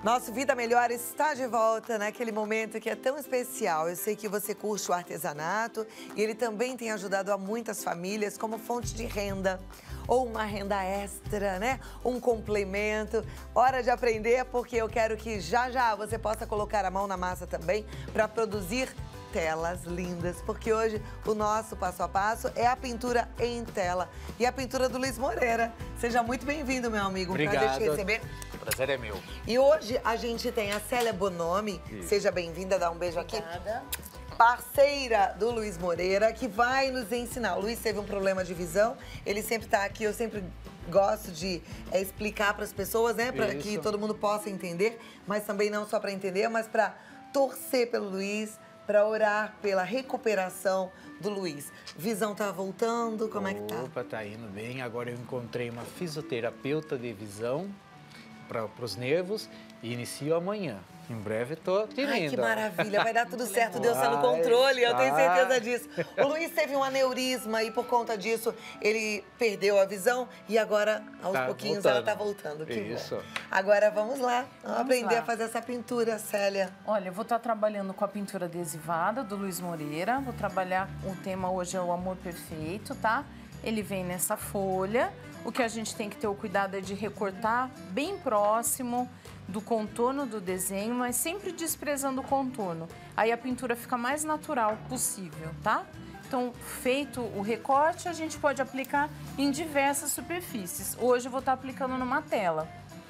Nosso Vida Melhor está de volta naquele momento que é tão especial. Eu sei que você curte o artesanato e ele também tem ajudado a muitas famílias como fonte de renda ou uma renda extra, né? Um complemento. Hora de aprender, porque eu quero que já você possa colocar a mão na massa também para produzir telas lindas, porque hoje o nosso passo a passo é a pintura em tela. E a pintura do Luiz Moreira. Seja muito bem-vindo, meu amigo. Obrigado. Prazer te receber. O prazer é meu. E hoje a gente tem a Célia Bonomi. Isso. Seja bem-vinda, dá um beijo Obrigada. aqui. Parceira do Luiz Moreira, que vai nos ensinar. O Luiz teve um problema de visão, ele sempre tá aqui, eu sempre gosto de explicar para as pessoas, né? Para que todo mundo possa entender, mas também não só para entender, mas para torcer pelo Luiz, para orar pela recuperação do Luiz. Visão tá voltando, como é que tá? Opa, tá indo bem. Agora eu encontrei uma fisioterapeuta de visão para os nervos e inicio amanhã. Em breve tô indo. Ai, que maravilha, vai dar tudo certo, Deus tá no controle, eu tenho certeza disso. O Luiz teve um aneurisma e por conta disso ele perdeu a visão e agora, aos pouquinhos, ela tá voltando. Que isso. bom. Agora vamos lá, vamos aprender lá. a fazer essa pintura, Célia. Olha, eu vou estar trabalhando com a pintura adesivada do Luiz Moreira. Vou trabalhar, o tema hoje é o amor perfeito, tá? Ele vem nessa folha. O que a gente tem que ter o cuidado é de recortar bem próximo do contorno do desenho, mas sempre desprezando o contorno. Aí a pintura fica mais natural possível, tá? Então, feito o recorte, a gente pode aplicar em diversas superfícies. Hoje eu vou estar aplicando numa tela.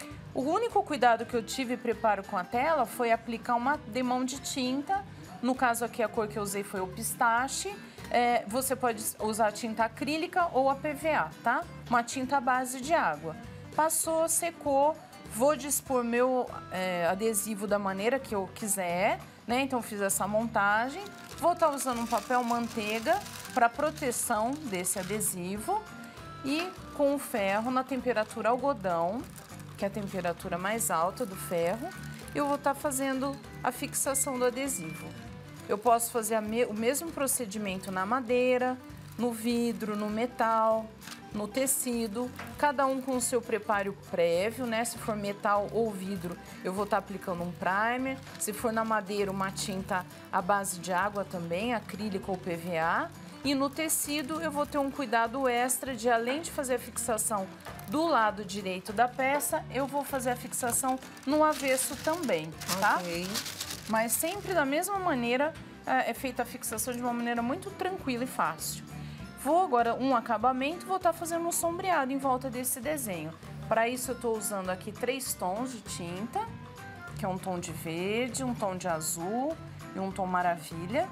O único cuidado que eu tive e preparo com a tela foi aplicar uma demão de tinta. No caso aqui, a cor que eu usei foi o pistache. Você pode usar a tinta acrílica ou a PVA, tá? Uma tinta à base de água. Passou, secou, vou dispor meu adesivo da maneira que eu quiser, né? Então, fiz essa montagem. Vou estar usando um papel manteiga para proteção desse adesivo e com o ferro na temperatura algodão, que é a temperatura mais alta do ferro, eu vou estar fazendo a fixação do adesivo. Eu posso fazer o mesmo procedimento na madeira, no vidro, no metal, no tecido, cada um com o seu preparo prévio, né? Se for metal ou vidro, eu vou estar aplicando um primer. Se for na madeira, uma tinta à base de água também, acrílico ou PVA. E no tecido, eu vou ter um cuidado extra de, além de fazer a fixação do lado direito da peça, eu vou fazer a fixação no avesso também, tá? Ok. Mas sempre da mesma maneira, é feita a fixação de uma maneira muito tranquila e fácil. Vou agora, um acabamento, vou estar fazendo um sombreado em volta desse desenho. Para isso eu estou usando aqui 3 tons de tinta, que é um tom de verde, um tom de azul e um tom maravilha.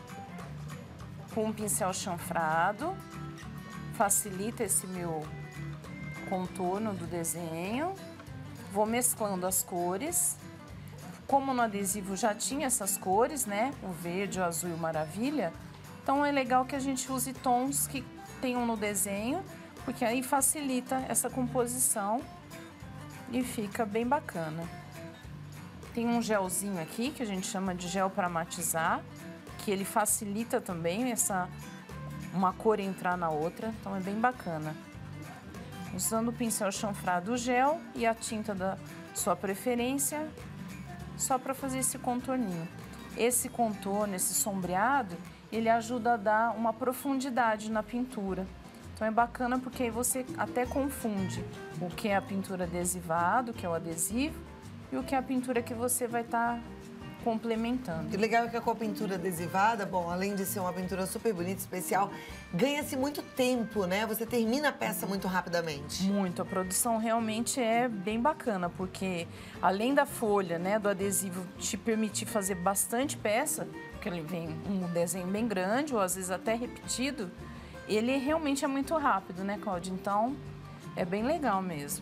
Com um pincel chanfrado, facilita esse meu contorno do desenho. Vou mesclando as cores. Como no adesivo já tinha essas cores, né? O verde, o azul e o maravilha. Então é legal que a gente use tons que tenham no desenho, porque aí facilita essa composição e fica bem bacana. Tem um gelzinho aqui que a gente chama de gel para matizar, que ele facilita também uma cor entrar na outra, então é bem bacana. Usando o pincel chanfrado gel e a tinta da sua preferência, só para fazer esse contorninho. Esse contorno, esse sombreado, ele ajuda a dar uma profundidade na pintura. Então é bacana porque aí você até confunde o que é a pintura adesivado, que é o adesivo, e o que é a pintura que você vai estar complementando. E o legal é que com a pintura adesivada, bom, além de ser uma pintura super bonita, especial, ganha-se muito tempo, né? Você termina a peça muito rapidamente. Muito, a produção realmente é bem bacana, porque além da folha, né, do adesivo te permitir fazer bastante peça, porque ele vem um desenho bem grande, ou às vezes até repetido, ele realmente é muito rápido, né, Cláudia? Então, é bem legal mesmo.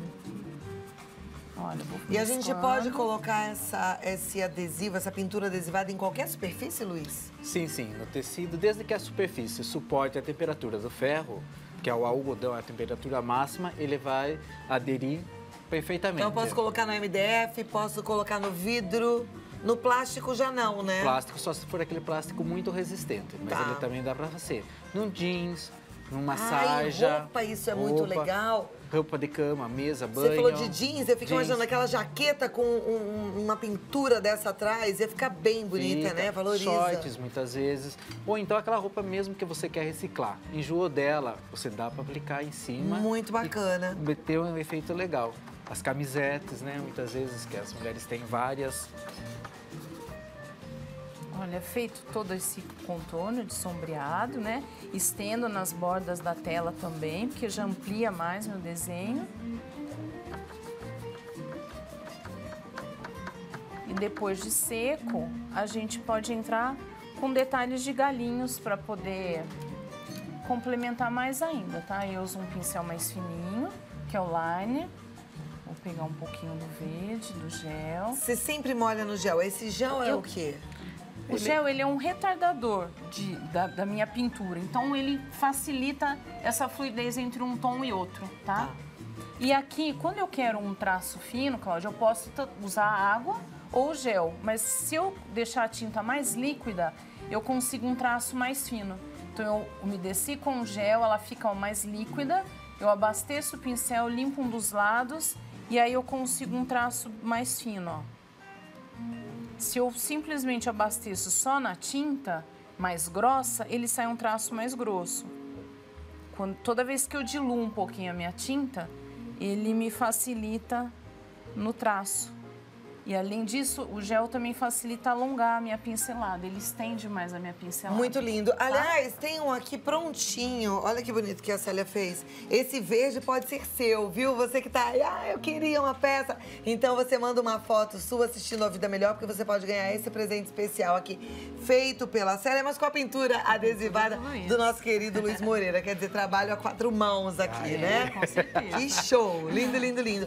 Olha, vou E a gente pode colocar esse adesivo, essa pintura adesivada em qualquer superfície, Luiz? Sim, sim. No tecido, desde que a superfície suporte a temperatura do ferro, que é o algodão, a temperatura máxima, ele vai aderir perfeitamente. Então eu posso colocar no MDF, posso colocar no vidro, no plástico já não, né? Plástico só se for aquele plástico muito resistente, mas ele também dá para fazer num jeans, numa sarja. Roupa, isso é muito legal. roupa de cama, mesa, banho. Você falou de jeans, eu fico imaginando aquela jaqueta com uma pintura dessa atrás, ia ficar bem bonita, né? Valoriza. Shorts, muitas vezes. Ou então aquela roupa mesmo que você quer reciclar. Enjoou dela, você dá para aplicar em cima. Muito bacana. E ter um efeito legal. As camisetas, né? Muitas vezes, que as mulheres têm várias. Olha, feito todo esse contorno de sombreado, né? Estendo nas bordas da tela também, porque já amplia mais meu desenho. E depois de seco, a gente pode entrar com detalhes de galinhos para poder complementar mais ainda, tá? Eu uso um pincel mais fininho, que é o liner. Vou pegar um pouquinho do verde, do gel. Você sempre molha no gel. Esse gel é o quê? O gel, ele é um retardador da minha pintura, então ele facilita essa fluidez entre um tom e outro, tá? E aqui, quando eu quero um traço fino, Cláudia, eu posso usar água ou gel, mas se eu deixar a tinta mais líquida, eu consigo um traço mais fino. Então eu umedeci com o gel, ela fica mais líquida, eu abasteço o pincel, limpo um dos lados e aí eu consigo um traço mais fino, ó. Se eu simplesmente abasteço só na tinta mais grossa, ele sai um traço mais grosso. Toda vez que eu diluo um pouquinho a minha tinta, ele me facilita no traço. E além disso, o gel também facilita alongar a minha pincelada, ele estende mais a minha pincelada. Muito lindo. Aliás, tem um aqui prontinho. Olha que bonito que a Célia fez. Esse verde pode ser seu, viu? Você que tá aí, eu queria uma peça. Então você manda uma foto sua assistindo a Vida Melhor, porque você pode ganhar esse presente especial aqui, feito pela Célia, mas com a pintura adesivada do nosso querido Luiz Moreira. Quer dizer, trabalho a 4 mãos aqui, né? Com certeza. Que show! Lindo, lindo, lindo.